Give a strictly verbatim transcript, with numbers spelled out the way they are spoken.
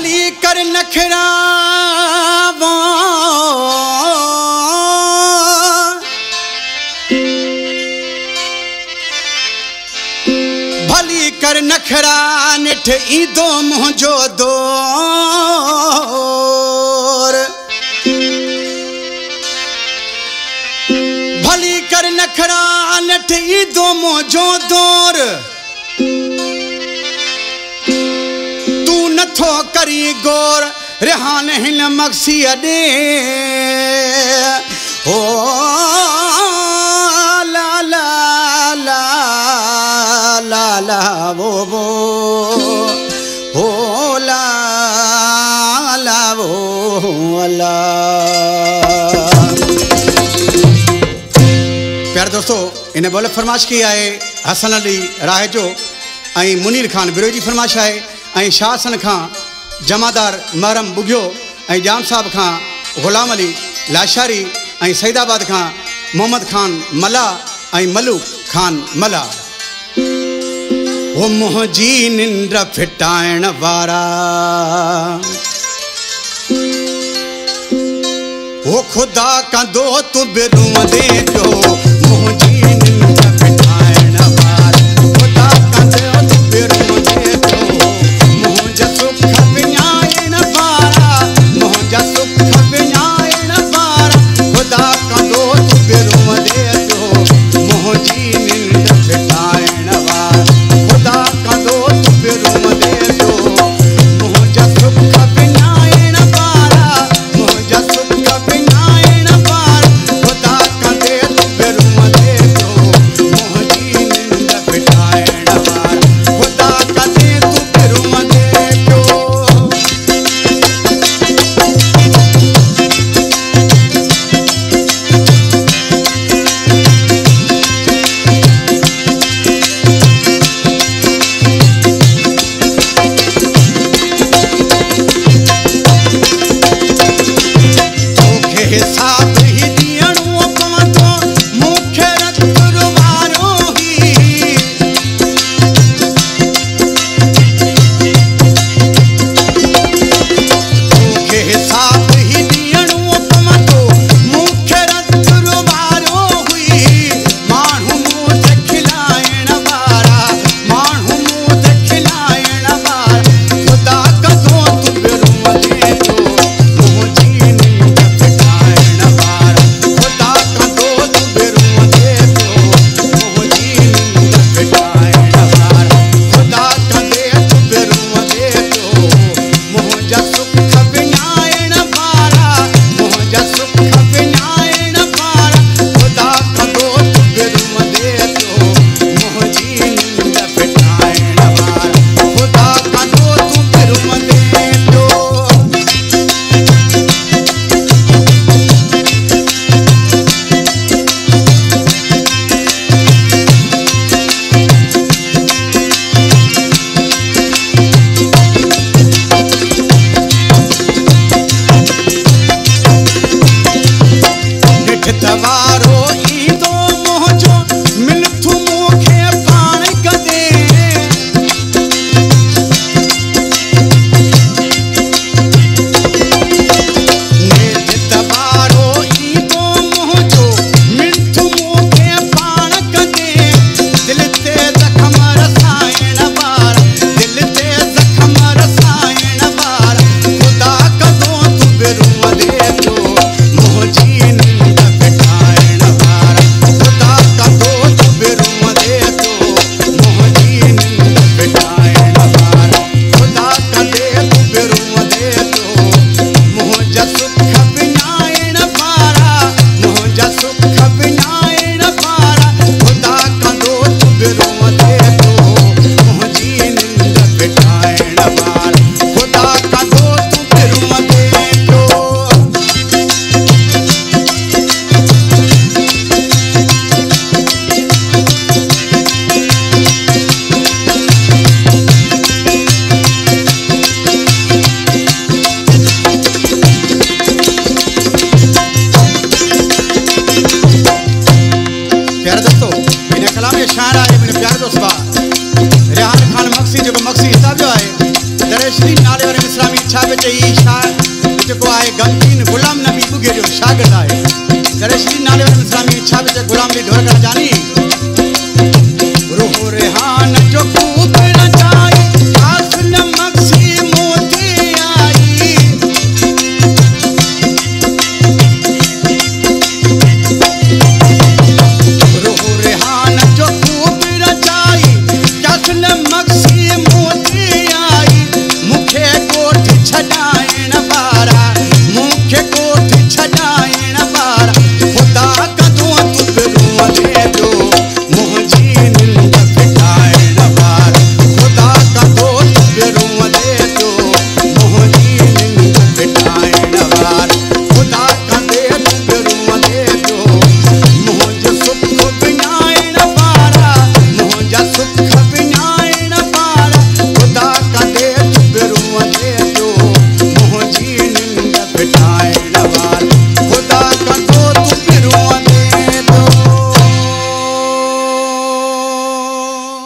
भली कर नखरा भली कर नखरा निठ ईदो मुझो दोर भली कर नखरा निठ ईदो मुझो दोर तू नथो करी गोर रिहान हिन मक्सी दे ओ ला ला ला ला ला वो वो ओ ला ला वो ला। प्यारे दोस्तों इन बोल फरमाइश की है हसन अली राह जो ऐं मुनीर खान बिरोजी फरमाइश है ऐं शाह हसन खां जमादार महरम बुगियो ऐं जाम साहब खां गुलाम अली लाशारी ऐं सईदाबाद खां मोहम्मद खान मला ऐं मलूक खान मला। वो मुंहिंजी निंड फिटाइण वारा वो खुदा कंदो तू बिरूं दे पियो मुंहिंजी निंड फिटाइण वारा खुदा कंदो तू बिरूं दे पियो मुंहिंजा सुख विञाइण वारा मुंहिंजा सुख विञाइण वारा खुदा कंदो तू बिरूं दे पियो मुंहिंजी निंड फिटाइण वारा खुदा कंदो तू बिरूं दे पियो मुंहिंजा सुख विञाइण वारा मुंहिंजा सुख विञाइण वारा खुदा कंदे तू बिरूं नाले वारे मिसरा में इच्छा बचे ई शा जेको आहे गमकीन गुलाम नबी बुगे जो शागिर्द आहे जरे श्री नाले वारे मिसरा में इच्छा बचे गुलाम दी ढोर कर जानी रूह रेहान जो खूब रचाई आसन मक्सी मोती आई रूह रेहान जो खूब रचाई आसन मक्सी मोती आई मुखे कोठ छडाई